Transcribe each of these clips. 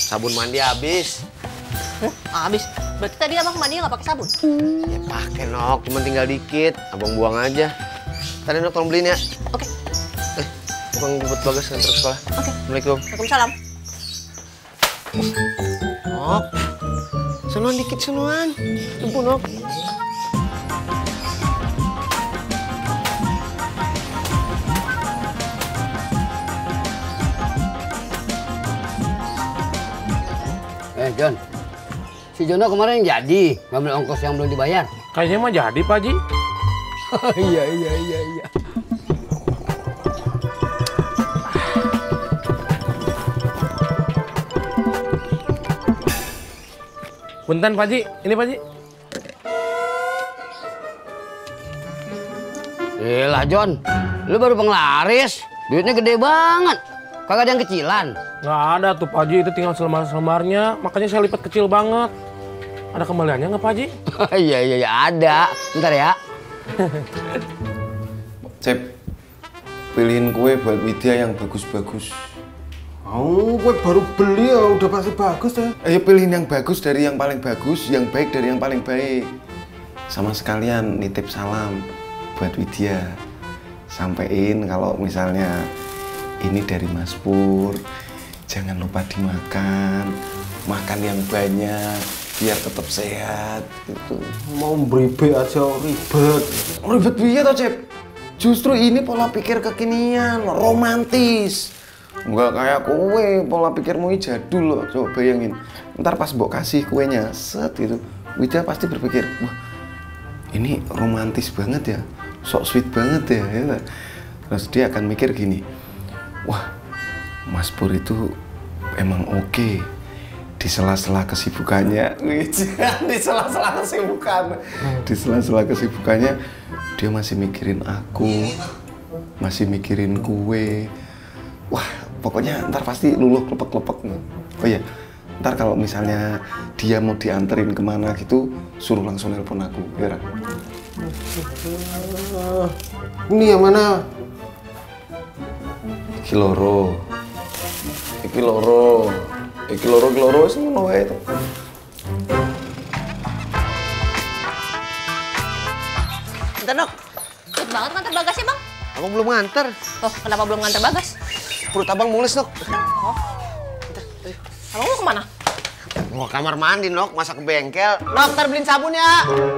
Sabun mandi habis. Habis. Berarti tadi abang mandi nggak pakai sabun? Ya pakai Nok, cuma tinggal dikit. Abang buang aja. Tadi Nok tolong beliin ya. Oke. Abang jemput Bagas nganter ke sekolah. Oke. Assalamualaikum. Waalaikumsalam. Nok, senuan dikit senuan. Tunggu Nok. John, si Jono kemarin jadi ngambil ongkos yang belum dibayar. Kayaknya mah jadi, Pak Haji. Iya. Punten, Pak Haji. Ini, Pak Haji. Gila, John. Lu baru penglaris. Duitnya gede banget. Kagak ada yang kecilan. Nggak ada tuh, Pak Haji. Itu tinggal selembar-selemarnya. Makanya saya lipat kecil banget. Ada kembaliannya nggak, Pak Haji? Iya, ada. Bentar ya. Cep, pilihin kue buat Widya yang bagus-bagus. Kue baru beli ya, udah pasti bagus ya. Ayo pilihin yang bagus dari yang paling bagus, yang baik dari yang paling baik. Sama sekalian nitip salam buat Widya. Sampein kalau misalnya ini dari Mas Pur, jangan lupa dimakan, makan yang banyak, biar tetap sehat gitu. Mau beribe aja ribet. Ribet biaya toh, Cep? Justru ini pola pikir kekinian, romantis. Enggak kayak kue, pola pikirmu ini jadul loh. Coba bayangin, ntar pas mbok kasih kuenya, set gitu, Widya pasti berpikir, wah ini romantis banget ya, sok sweet banget ya. Terus dia akan mikir gini, wah, Mas Pur itu emang oke di sela-sela kesibukannya. Di sela-sela kesibukannya dia masih mikirin aku, masih mikirin kue. Wah, pokoknya ntar pasti luluh klepek-klepek. Oh iya, ntar kalau misalnya dia mau dianterin kemana gitu, suruh langsung nelpon aku, ya. Ini yang mana? Iki loro, semua wae itu. Bentar, Dok. Cepet banget nganter Bagasnya, Bang. Abang belum nganter. Oh, kenapa belum nganter Bagas? Perut abang mules, Nok. Oh. Abang mau kemana? Mau kamar mandi, Nok. Masa ke bengkel. Nok, ntar beliin sabun ya.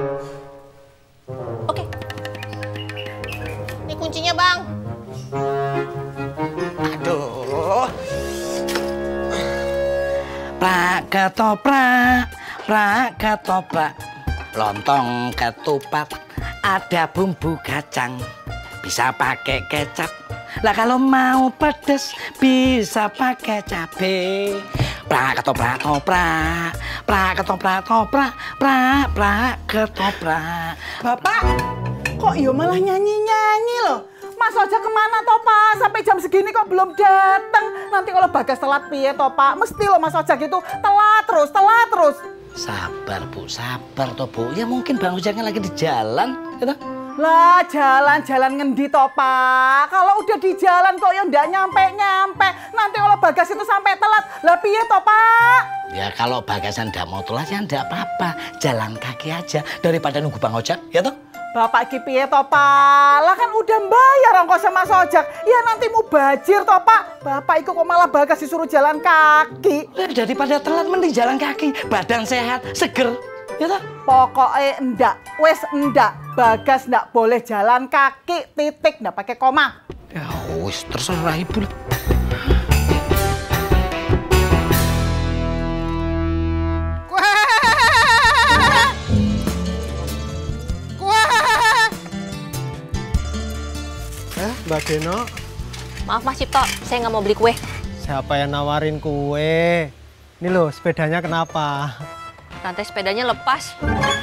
Oke. Ini kuncinya, Bang. Aduh. Prak ketoprak, lontong ketupat, ada bumbu kacang, bisa pakai kecap. Lah kalau mau pedes bisa pakai cabe. Prak ketoprak, Bapak, kok yo malah nyanyi-nyanyi loh? Mas Ojak kemana toh Pak? Sampai jam segini kok belum datang? Nanti kalau Bagas telat piye toh Pak? Mesti loh Mas Ojak itu telat terus. Sabar Bu, sabar toh Bu. Ya mungkin Bang Ojaknya lagi di jalan, gitu. Lah jalan-jalan ngendi toh Pak? Kalau udah di jalan kok ya ndak nyampe. Nanti kalau Bagas itu sampai telat, lah piye toh Pak? Ya kalau Bagasan ndak mau telat ya ndak apa-apa. Jalan kaki aja daripada nunggu Bang Ojak, ya toh? Bapak ki piye toh Pak? Lah kan udah bayar ongkosnya Mas Ojak. Ya nanti mau bajir toh Pak. Bapak itu kok malah Bagas disuruh jalan kaki. Daripada telat mending jalan kaki. Badan sehat, seger. Ya toh? Pokoknya enggak, wes enggak. Bagas enggak boleh jalan kaki, titik, enggak pakai koma. Ya wes terserah Ibu. Mbak Geno, Maaf Mas Cipto, saya nggak mau beli kue. siapa yang nawarin kue? Ini loh, sepedanya kenapa? Rantai sepedanya lepas.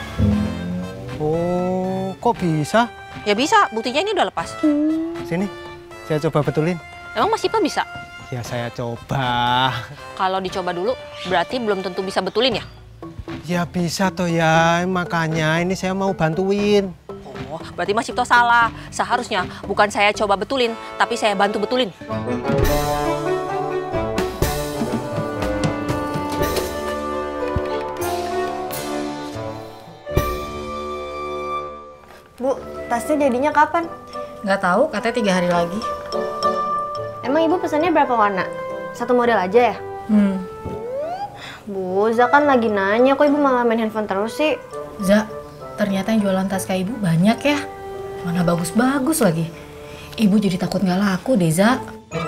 Oh, kok bisa? Ya bisa, buktinya ini udah lepas. Sini, saya coba betulin. Emang Mas Cipto bisa? Ya saya coba. Kalau dicoba dulu, berarti belum tentu bisa betulin ya? Ya bisa toh ya, makanya ini saya mau bantuin. Oh, berarti Mas Cipto salah. Seharusnya bukan saya coba betulin, tapi saya bantu betulin. tasnya jadinya kapan? Nggak tahu, katanya 3 hari lagi. Emang ibu pesannya berapa warna? Satu model aja ya? Bu, Za kan lagi nanya, kok ibu malah main handphone terus sih? Za, ternyata yang jualan tas kayak ibu banyak ya. Mana bagus-bagus lagi. Ibu jadi takut nggak laku deh, Za.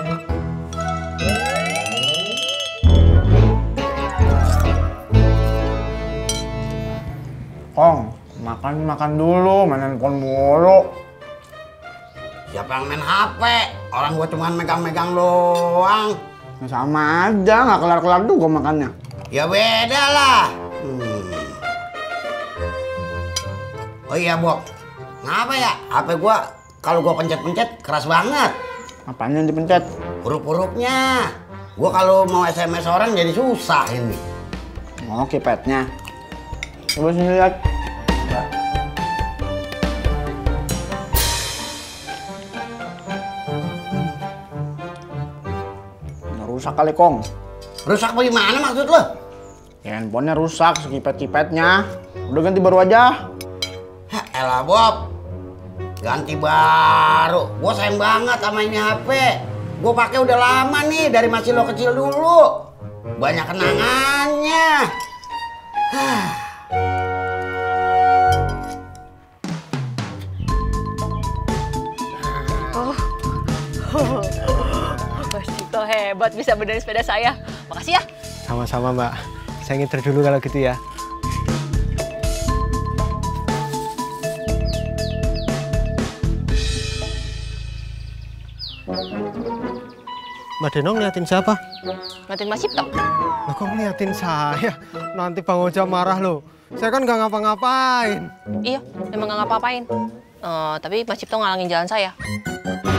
Kong, makan dulu, main handphone mulu. Siapa yang main HP? Orang gua cuma megang-megang doang. Ya sama aja, nggak kelar-kelar juga makannya. Ya beda lah. Oh iya, Bob. Ngapa ya? HP gua kalau gua pencet-pencet keras banget. Apanya yang dipencet? Huruf-hurufnya. Gua kalau mau SMS orang jadi susah ini. Oh, keypadnya. Coba sini lihat. Rusak kali, Kong. Rusak bagaimana maksud lo? Ya, handphonenya rusak, keypad-keypadnya. Udah ganti baru aja. Hah, elah Bob. Ganti baru. Gua sayang banget sama ini HP. Gua pakai udah lama nih, dari masih lo kecil dulu. Banyak kenangannya. Mas Cipto hebat bisa benerin sepeda saya. Makasih ya. Sama-sama, Mbak. Saya nginter dulu kalau gitu ya. Mbak Denong ngeliatin siapa? Ngeliatin Mas Cipto. Lah kok ngeliatin saya? Nanti Bang Oja marah loh. Saya kan nggak ngapa-ngapain. Iya, emang nggak ngapa-ngapain. Tapi Mas Cipto ngalangin jalan saya.